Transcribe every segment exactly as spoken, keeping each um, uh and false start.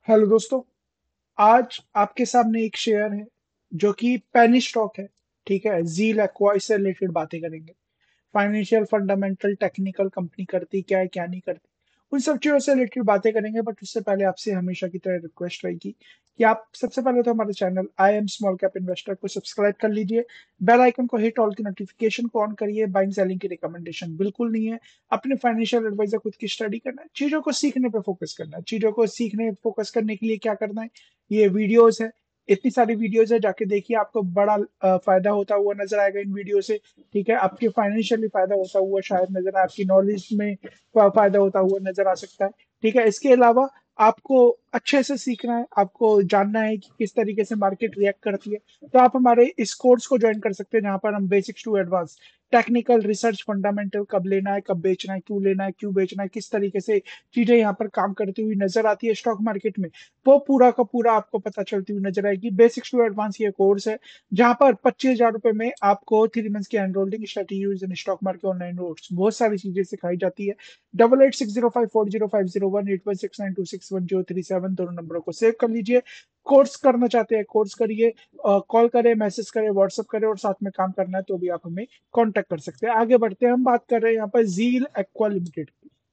Hello दोस्तों। आज आपके सामने एक शेयर है जो कि पेनी स्टॉक है। ठीक है, जील एक्वा से रिलेटेड बातें करेंगे। फाइनेंशियल फंडामेंटल टेक्निकल कंपनी करती क्या है क्या नहीं करती, उन सब चीजों से रिलेटेड बातें करेंगे। बट उससे पहले आपसे हमेशा की तरह रिक्वेस्ट रहेगी कि आप सबसे पहले तो हमारे channel I am small cap investor को सब्सक्राइब कर लीजिए। बेल आइकन को हिट, ऑल की नोटिफिकेशन को ऑन करिए। बाइंग सेलिंग की रिकमेंडेशन बिल्कुल नहीं है। अपने फाइनेंशियल एडवाइजर खुद की स्टडी करना है, चीजों को सीखने पे फोकस करना है। चीजों को सीखने फोकस करने के लिए क्या करना है, ये वीडियोस है। इतनी सारी वीडियोस है, जाके देखिए, आपको बड़ा अ, फायदा होता हुआ नजर आएगा इन वीडियो से। ठीक है, आपके फाइनेंशियली फायदा होता हुआ शायद नजर आए, आपकी नॉलेज में फा- फायदा होता हुआ नजर आ सकता है। ठीक है, इसके अलावा आपको अच्छे से सीखना है, आपको जानना है कि किस तरीके से मार्केट रिएक्ट करती है, तो आप हमारे इस कोर्स को ज्वाइन कर सकते हैं, जहां पर हम basics to advance technical research fundamental, कब लेना है, कब बेचना है, क्यों लेना है, क्यों बेचना है, किस तरीके से चीजें यहाँ पर काम करती हुई नजर आती है स्टॉक मार्केट में, वो पूरा का पूरा आपको पता चलती हुई नजर आएगी। बेसिक्स टू एडवांस ये कोर्स है, जहां पर पच्चीस हजार रुपए में आपको थ्री मंथ्स की enrolling strategy use in stock market online notes, बहुत सारी चीजें सिखाई जाती है। Double eight six zero five four zero five zero one eight one six nine two six one zero three seven, दोनों नंबरों को सेव कर लीजिए। कोर्स करना चाहते हैं, कोर्स करिए। कॉल करें, मैसेज करें, व्हाट्सअप करें, और साथ में काम करना है तो भी आप हमें कांटेक्ट कर सकते हैं। आगे बढ़ते हैं, हम बात कर रहे हैं यहाँ पर Zeal Aqua limited.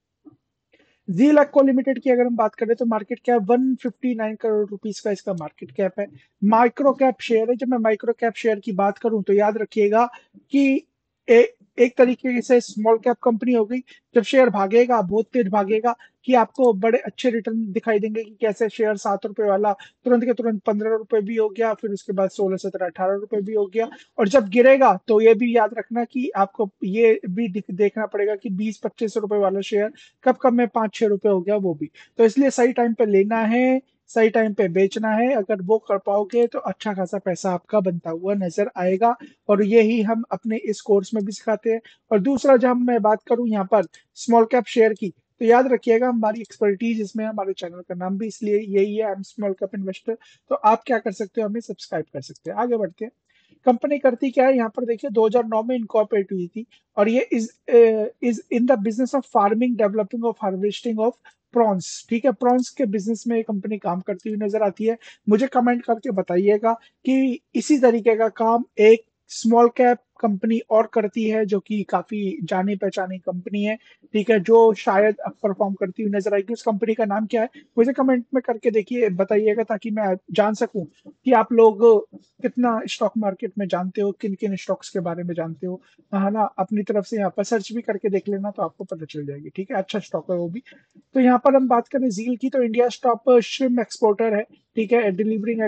Zeal Aqua limited की अगर हम बात करें तो market cap one fifty nine crore rupees का इसका मार्केट कैप है। माइक्रो कैप शेयर है। जब मैं माइक्रो कैप शेयर की बात करूं तो याद रखिएगा कि ए, एक तरीके से स्मॉल कैप कंपनी हो गई। जब शेयर भागेगा, बहुत तेज भागेगा, कि आपको बड़े अच्छे रिटर्न दिखाई देंगे कि कैसे शेयर सात रुपए वाला तुरंत के तुरंत पंद्रह रुपए भी हो गया, फिर उसके बाद सोलह सत्रह अठारह रुपए भी हो गया। और जब गिरेगा तो ये भी याद रखना कि आपको ये भी दिख- देखना पड़ेगा कि बीस पच्चीस रुपए वाला शेयर कब कब में पाँच छह रुपए हो गया वो भी। तो इसलिए सही टाइम पे लेना है, सही टाइम पे बेचना है। अगर वो कर पाओगे तो अच्छा खासा पैसा आपका बनता हुआ नजर आएगा। और यही हम अपने इस कोर्स में भी सिखाते हैं। और दूसरा, जब मैं बात करूं यहाँ पर स्मॉल कैप शेयर की, तो याद रखिएगा हमारी एक्सपर्टीज इसमें, हमारे चैनल का नाम भी इसलिए यही है, I am small cap investor. तो आप क्या कर सकते हो, हमें सब्सक्राइब कर सकते हैं। आगे बढ़ते हैं। कंपनी करती क्या है, यहाँ पर देखिए दो हज़ार नौ में इनकॉर्पोरेट हुई थी। और ये is is in the business of farming, developing of harvesting of prawns. ठीक है, प्रॉन्स के बिजनेस में ये कंपनी काम करती हुई नजर आती है। मुझे कमेंट करके बताइएगा कि इसी तरीके का काम एक स्मॉल कैप कंपनी और करती है, जो कि काफी जानी पहचानी कंपनी है। ठीक है, जो शायद अब परफॉर्म करती हुई नजर आएगी। उस कंपनी का नाम क्या है, मुझे कमेंट में करके देखिए, बताइएगा, ताकि मैं जान सकूं कि आप लोग कितना स्टॉक मार्केट में जानते हो, किन किन स्टॉक्स के बारे में जानते हो। है ना, अपनी तरफ से यहाँ पर सर्च भी करके देख लेना, तो आपको पता चल जाएगी। ठीक है, अच्छा स्टॉक है वो भी। तो यहाँ पर हम बात करें जील की, तो इंडिया टॉप श्रिम एक्सपोर्टर है। ठीक है, delivering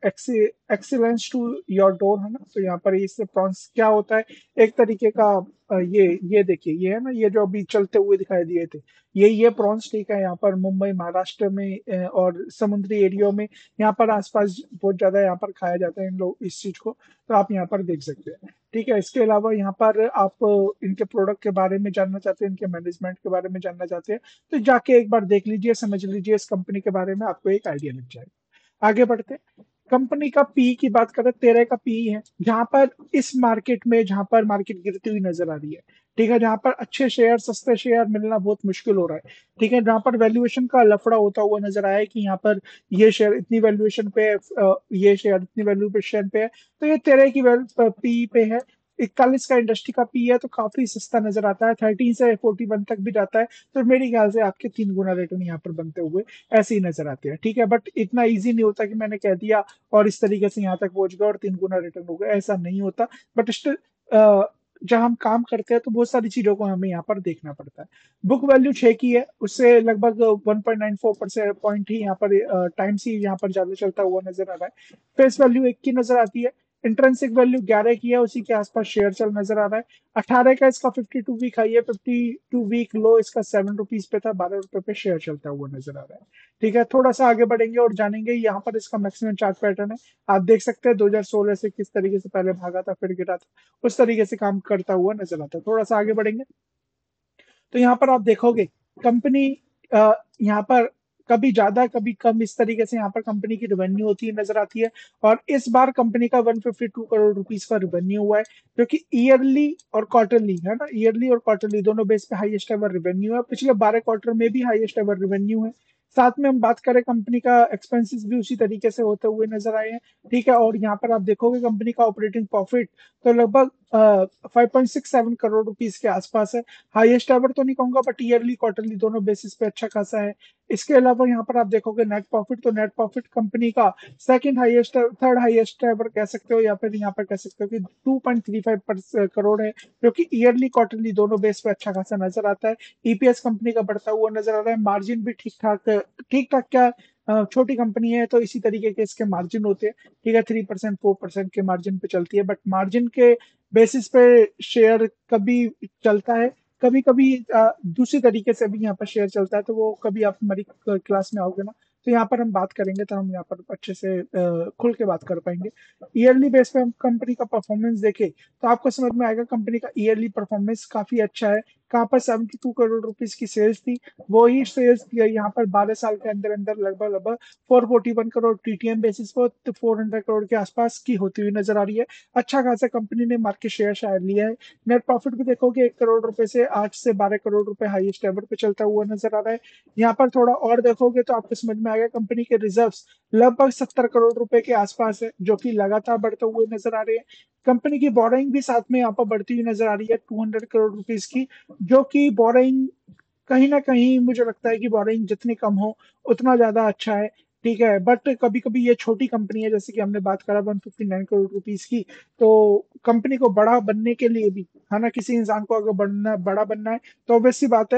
excellence to your door, है ना। तो यहाँ पर इससे प्रॉन्स क्या होता है, एक तरीके का अ, ये ये देखिए, ये है ना, ये जो अभी चलते हुए दिखाई दिए थे, ये ये प्रॉन्स। ठीक है, यहाँ पर मुंबई महाराष्ट्र में अ, और समुद्री एरियो में, यहाँ पर आसपास बहुत ज्यादा यहाँ पर खाया जाता है इन लोग इस चीज को। तो आप यहाँ पर देख सकते हैं। ठीक है, इसके अलावा यहाँ पर आप इनके प्रोडक्ट के बारे में जानना चाहते हैं, इनके मैनेजमेंट के बारे में जानना चाहते हैं, तो जाके एक बार देख लीजिए, समझ लीजिए इस कंपनी के बारे में, आपको एक आइडिया लग जाएगा। आगे बढ़ते हैं। कंपनी का पी की बात करें, तेरह का पी है, जहां पर इस मार्केट में, जहां पर मार्केट गिरती हुई नजर आ रही है। ठीक है, जहां पर अच्छे शेयर, सस्ते शेयर मिलना बहुत मुश्किल हो रहा है। ठीक है, जहां पर वैल्यूएशन का लफड़ा होता हुआ नजर आया है कि यहाँ पर ये शेयर इतनी वैल्यूएशन पे है, अ, ये शेयर इतनी वैल्यूएशन पे है, तो ये तेरह की पी पे है। इकतालीस का इंडस्ट्री का पी है, तो काफी सस्ता नजर आता है, थर्टीन से फोर्टी वन तक भी जाता है। तो मेरे ख्याल से आपके तीन गुना रिटर्न यहाँ पर बनते हुए ऐसे ही नजर आते हैं। ठीक है, बट इतना इजी नहीं होता कि मैंने कह दिया और इस तरीके से यहाँ तक पहुंच गया और तीन गुना रिटर्न हो गया, ऐसा नहीं होता। बट स्टिल जब हम काम करते हैं तो बहुत सारी चीजों को हमें यहाँ पर देखना पड़ता है। बुक वैल्यू छह की है, उससे लगभग one point nine four percent point ही यहाँ पर टाइम से यहाँ पर ज्यादा चलता हुआ नजर आ रहा है। फेस वैल्यू एक की नजर आती है। इंट्रेंसिक वैल्यू ग्यारह की है, उसी के आसपास शेयर चल नजर आ रहा है। अठारह का इसका फिफ्टी टू वीक हाई है, फिफ्टी टू वीक लो इसका सेवन रुपीज पे था, बारह रुपए पे शेयर चलता हुआ नजर आ रहा है। ठीक है, थोड़ा सा आगे बढ़ेंगे और जानेंगे यहाँ पर इसका मैक्सिमम चार्ट पैटर्न है। आप देख सकते हैं दो हज़ार सोलह से किस तरीके से पहले भागा था, फिर गिरा था, उस तरीके से काम करता हुआ नजर आता है। थोड़ा सा आगे बढ़ेंगे तो यहाँ पर आप देखोगे कंपनी यहाँ पर कभी ज्यादा कभी कम, इस तरीके से यहाँ पर कंपनी की रेवेन्यू होती है नजर आती है। और इस बार कंपनी का one fifty two crore rupees का रेवेन्यू हुआ है, जो कि ईयरली और क्वार्टरली, है ना, ईयरली और क्वार्टरली दोनों बेस पे हाईएस्ट एवर रेवेन्यू है। पिछले बारह क्वार्टर में भी हाईएस्ट एवर रेवेन्यू है। साथ में हम बात करें कंपनी का एक्सपेंसेस भी उसी तरीके से होते हुए नजर आए हैं। ठीक है, और यहाँ पर आप देखोगे कंपनी का ऑपरेटिंग प्रॉफिट तो लगभग five point six seven crore rupees के आसपास है। हाईएस्ट एवर तो नहीं कहूंगा, बट ईयरली क्वार्टरली दोनों बेसिस पे अच्छा खासा है। इसके अलावा यहाँ पर आप देखोगे नेट प्रॉफिट, तो नेट प्रॉफिट कंपनी का second highest, third highest ever कह सकते हो, या फिर यहाँ पर कह सकते हो कि two point three five crore है, जो कि ईयरली क्वार्टरली दोनों बेस पे अच्छा खासा नजर आता है। ईपीएस कंपनी का बढ़ता हुआ नजर आ रहा है। मार्जिन भी ठीक ठाक, ठीक ठाक क्या, अ, छोटी कंपनी है तो इसी तरीके के इसके मार्जिन होते हैं। ठीक है, थ्री परसेंट फोर परसेंट के मार्जिन पे चलती है, बट मार्जिन के बेसिस पे शेयर कभी चलता है, कभी कभी दूसरी तरीके से भी यहाँ पर शेयर चलता है। तो वो कभी आप हमारी क्लास में आओगे ना, तो यहाँ पर हम बात करेंगे, तो हम यहाँ पर अच्छे से अ, खुल के बात कर पाएंगे। ईयरली बेस पे हम कंपनी का परफॉर्मेंस देखें तो आपको समझ में आएगा कंपनी का ईयरली परफॉर्मेंस काफी अच्छा है। कहाँ पर सेवेंटी टू करोड़ रुपीस की सेल्स थी, वो ही सेल्स यहाँ पर बारह साल के अंदर अंदर लगभग लगभग four forty one crore TTM basis पर तो फोर हंड्रेड करोड़ के आसपास की होती हुई नजर आ रही है। अच्छा खासा कंपनी ने मार्केट शेयर शायद लिया है। नेट प्रॉफिट भी देखोगे एक करोड़ रुपए से आठ से बारह करोड़ रुपए हाईएस्ट लेवल पे चलता हुआ नजर आ रहा है। यहाँ पर थोड़ा और देखोगे तो आपको समझ में आएगा कंपनी के रिजर्व्स लगभग सत्तर करोड़ रुपए के आसपास है, जो कि लगातार बढ़ते हुए नजर आ रहे हैं। कंपनी की बोरोइंग भी साथ में यहाँ पर बढ़ती हुई नजर आ रही है टू हंड्रेड करोड़ रुपीस की, जो कि बोरोइंग कहीं ना कहीं मुझे लगता है कि बोरोइंग जितनी कम हो उतना ज्यादा अच्छा है। ठीक है, बट कभी कभी ये छोटी कंपनी है, जैसे कि हमने बात करा one fifty nine crore rupees की, तो कंपनी को बड़ा बनने के लिए भी, है ना, किसी इंसान को अगर बनना बड़ा बनना है तो ऑब्वियस सी बात है,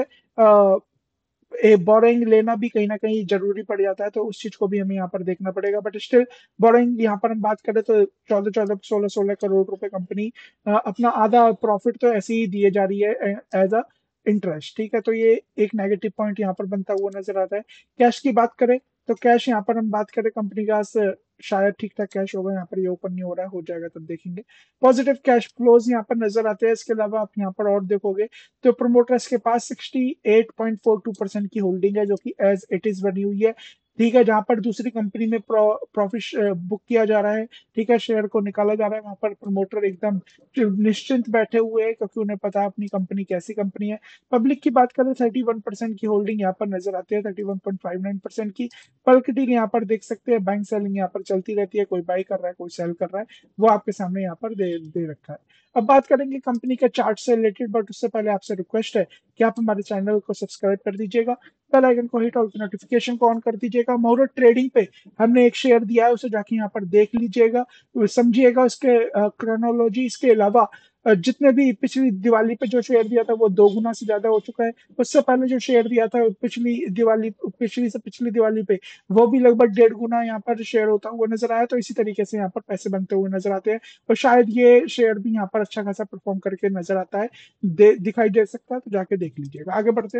बोरोइंग लेना भी कहीं ना कहीं जरूरी पड़ जाता है, तो उस चीज को भी हमें यहाँ पर देखना पड़ेगा। बट स्टिल बोरोइंग यहाँ पर हम बात करें तो चौदह चौदह सोलह सोलह करोड़ रुपए कंपनी अपना आधा प्रॉफिट तो ऐसे ही दिए जा रही है एज अ इंटरेस्ट। ठीक है, तो ये एक नेगेटिव पॉइंट यहाँ पर बनता हुआ नजर आता है। कैश की बात करें तो कैश यहाँ पर हम बात करें कंपनी का स- शायद ठीक ठाक कैश होगा, यहाँ पर ये ओपन नहीं हो रहा है, हो जाएगा तब देखेंगे। पॉजिटिव कैश फ्लोज यहाँ पर नजर आते हैं। इसके अलावा आप यहाँ पर और देखोगे तो प्रोमोटर्स के पास sixty eight point four two percent की होल्डिंग है, जो कि एज इट इज बनी हुई है। ठीक है, जहां पर दूसरी कंपनी में प्रॉफिट बुक किया जा रहा है, ठीक है, शेयर को निकाला जा रहा है, वहां पर प्रमोटर एकदम निश्चिंत बैठे हुए हैं, क्योंकि उन्हें पता है अपनी कंपनी कैसी कंपनी है। पब्लिक की बात करें थर्टी वन परसेंट की होल्डिंग यहाँ पर नजर आती है, thirty one point five nine percent की। पल्क डील यहाँ पर देख सकते हैं, बैंक सेलिंग यहाँ पर चलती रहती है, कोई बाई कर रहा है कोई सेल कर रहा है, वो आपके सामने यहाँ पर दे दे रखा है। अब बात करेंगे कंपनी के चार्ट से रिलेटेड, बट उससे पहले आपसे रिक्वेस्ट है कि आप हमारे चैनल को सब्सक्राइब कर दीजिएगा, बेल आइकन को हिट और नोटिफिकेशन को ऑन कर दीजिएगा। मुहूर्त ट्रेडिंग पे हमने एक शेयर दिया है, उसे जाके यहाँ पर देख लीजिएगा, समझिएगा उसके क्रोनोलॉजी। इसके अलावा अ, जितने भी पिछली दिवाली पे जो शेयर दिया था वो दो गुना से ज्यादा हो चुका है। उससे पहले जो शेयर दिया था पिछली दिवाली, पिछली से पिछली दिवाली पे, वो भी लगभग डेढ़ गुना यहाँ पर शेयर होता हुआ नजर आया। तो इसी तरीके से यहाँ पर पैसे बनते हुए नजर आते हैं, और शायद ये शेयर भी यहाँ पर अच्छा खासा परफॉर्म करके नजर आता है, दे, दिखाई दे सकता है, तो जाके देख लीजिएगा। आगे बढ़ते हैं,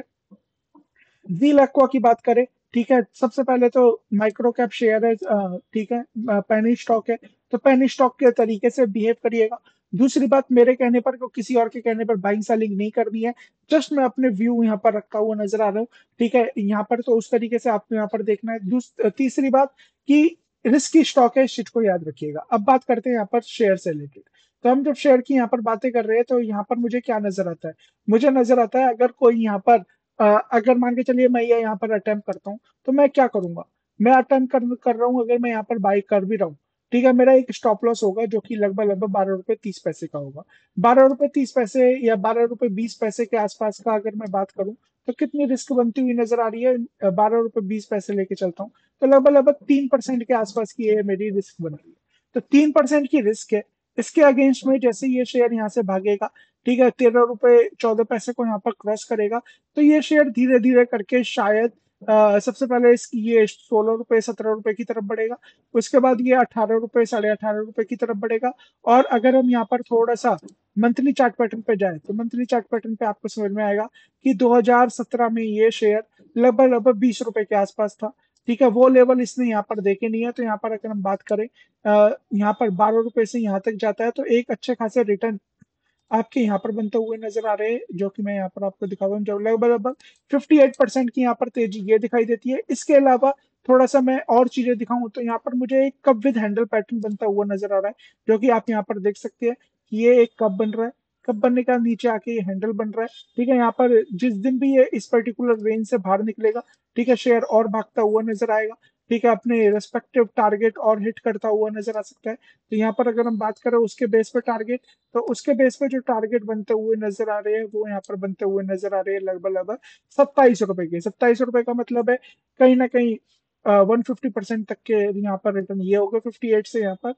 जील एक्वा की बात करें, ठीक है, सबसे पहले तो माइक्रो कैप शेयर है, अ, ठीक है, पेनी स्टॉक है, तो पेनी स्टॉक के तरीके से बिहेव करिएगा। दूसरी बात, मेरे कहने पर को किसी और के कहने पर बाइंग सेलिंग नहीं करनी है, जस्ट मैं अपने व्यू यहाँ पर रखा हुआ नजर आ रहा हूँ। ठीक है, यहाँ पर तो उस तरीके से आपको यहाँ पर देखना है। दूस- तीसरी बात कि रिस्की स्टॉक है, इस चीज को याद रखिएगा। अब बात करते हैं यहाँ पर शेयर से रिलेटेड। तो हम जब शेयर की यहाँ पर बातें कर रहे हैं तो यहाँ पर मुझे क्या नजर आता है, मुझे नजर आता है अगर कोई यहाँ पर अ, अगर मान के चलिए मैं ये यहाँ पर अटेम्प्ट करता हूँ, तो मैं क्या करूंगा, मैं अटेम्प्ट कर, कर रहा हूँ, अगर मैं यहाँ पर बाई कर भी रहा हूँ, ठीक है, मेरा एक स्टॉप लॉस होगा जो कि लगभग लगभग बारह रुपए तीस पैसे का होगा। बारह रुपए तीस पैसे या बारह रुपए बीस पैसे के आसपास का अगर मैं बात करूँ, तो कितनी रिस्क बनती हुई नजर आ रही है, बारह रुपए बीस पैसे लेके चलता हूँ, तो लगभग लगभग तीन परसेंट के आसपास की ये मेरी रिस्क बन रही है। तो तीन परसेंट की रिस्क है, इसके अगेंस्ट में जैसे ये शेयर यहाँ से भागेगा, ठीक है, तेरह रुपए चौदह पैसे को यहाँ पर क्रॉस करेगा, तो ये शेयर धीरे धीरे करके शायद अ, सबसे पहले इसकी ये सोलह रुपए सत्रह रुपए की तरफ बढ़ेगा, उसके बाद ये अठारह रुपए साढ़े अठारह रुपए की तरफ बढ़ेगा। और अगर हम यहाँ पर थोड़ा सा मंथली चार्ट पैटर्न पे जाए, तो मंथली चार्ट पैटर्न पे आपको समझ में आएगा कि दो हज़ार सत्रह में ये शेयर लगभग लगभग बीस रुपए के आसपास था। ठीक है, वो लेवल इसने यहाँ पर देखे नहीं है, तो यहाँ पर अगर हम बात करें, अ, यहाँ पर बारह रुपए से यहाँ तक जाता है, तो एक अच्छे खासे रिटर्न आपके यहाँ पर बनते हुए नजर आ रहे हैं, जो कि मैं यहाँ पर आपको दिखा रहा हूँ। जब लगभग लगभग फिफ्टी एट परसेंट की यहाँ पर तेजी ये दिखाई देती है। इसके अलावा थोड़ा सा मैं और चीजें दिखाऊं तो यहाँ पर मुझे एक कप विद हैंडल पैटर्न बनता हुआ नजर आ रहा है, जो कि आप यहाँ पर देख सकते हैं कि ये एक कप बन रहा है, कब बनने का, नीचे आके ये हैंडल बन रहा है, ठीक है। यहाँ पर जिस दिन भी ये इस पर्टिकुलर रेंज से बाहर निकलेगा, ठीक है, शेयर और भागता हुआ नजर आएगा, ठीक है, अपने रेस्पेक्टिव टारगेट और हिट करता हुआ नजर आ सकता है। तो यहाँ पर अगर हम बात करें उसके बेस पे टारगेट, तो उसके बेस पे जो टारगेट बनते हुए नजर आ रहे हैं वो यहाँ पर बनते हुए नजर आ रहे हैं लगभग लगभग सत्ताईस रुपए के। सत्ताईस रुपए का मतलब है कहीं ना कहीं वन फिफ्टी परसेंट तक के यहाँ पर रिटर्न ये हो गए, फिफ्टी एट से यहाँ पर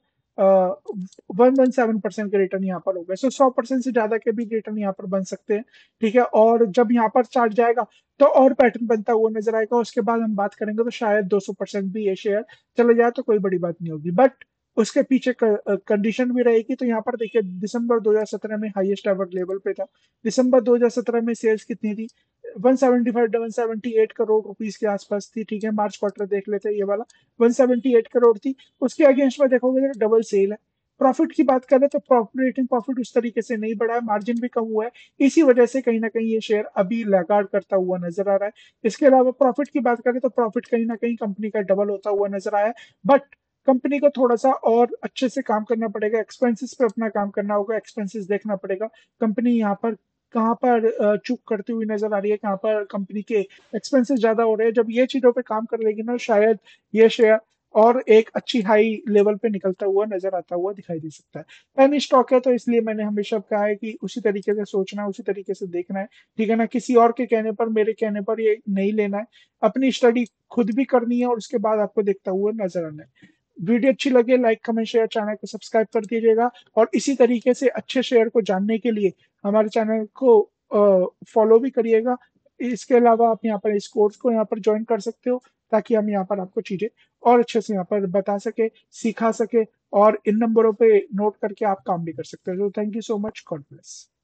वन वन सेवन परसेंट के रिटर्न यहाँ पर हो गए। सो सौ परसेंट से ज्यादा के भी रिटर्न यहाँ पर बन सकते हैं, ठीक है। और जब यहाँ पर चार्ट जाएगा तो और पैटर्न बनता हुआ नजर आएगा, उसके बाद हम बात करेंगे तो शायद दो सौ परसेंट भी ये शेयर चले जाए तो कोई बड़ी बात नहीं होगी, बट उसके पीछे कंडीशन भी रहेगी। तो यहाँ पर देखिए दिसंबर दो हज़ार सत्रह में हाईएस्ट एवर लेवल पे था। दिसंबर दो हज़ार सत्रह में सेल्स कितनी थी, one seventy five one seventy eight crore rupees के आसपास थी, ठीक है। मार्च क्वार्टर देख लेते हैं, ये वाला वन सेवेंटी एट करोड़ थी। उसके अगेंस्ट में देखोगे तो डबल सेल है। प्रॉफिट की बात करें तो ऑपरेटिंग प्रॉफिट उस तरीके से नहीं बढ़ा है, मार्जिन भी कम हुआ है। इसी वजह से कहीं ना कहीं ये शेयर अभी लैगार्ड करता हुआ नजर आ रहा है। इसके अलावा प्रॉफिट की बात करें तो प्रॉफिट कहीं ना कहीं कंपनी का डबल होता हुआ नजर आया है, बट कंपनी को थोड़ा सा और अच्छे से काम करना पड़ेगा, एक्सपेंसेस पे अपना काम करना होगा, एक्सपेंसेस देखना पड़ेगा। कंपनी यहाँ पर कहाँ पर अ, चूक करती हुई नजर आ रही है, कहाँ पर कंपनी के एक्सपेंसेस ज्यादा हो रहे हैं। जब ये चीजों पे काम कर लेगी ना, शायद ये शेयर और एक अच्छी हाई लेवल पे निकलता हुआ नजर आता हुआ दिखाई दे सकता है। पेनी स्टॉक है तो इसलिए मैंने हमेशा कहा है कि उसी तरीके से सोचना है, उसी तरीके से देखना है, ठीक है ना। किसी और के कहने पर, मेरे कहने पर ये नहीं लेना है। अपनी स्टडी खुद भी करनी है और उसके बाद आपको देखता हुआ नजर आना है। वीडियो अच्छी लगे लाइक कमेंट शेयर, चैनल को सब्सक्राइब कर दीजिएगा। और इसी तरीके से अच्छे शेयर को जानने के लिए हमारे चैनल को फॉलो भी करिएगा। इसके अलावा आप यहाँ पर इस कोर्स को यहाँ पर ज्वाइन कर सकते हो, ताकि हम यहाँ पर आपको चीजें और अच्छे से यहाँ पर बता सके, सिखा सके, और इन नंबरों पे नोट करके आप काम भी कर सकते हो। तो thank you so much, God bless.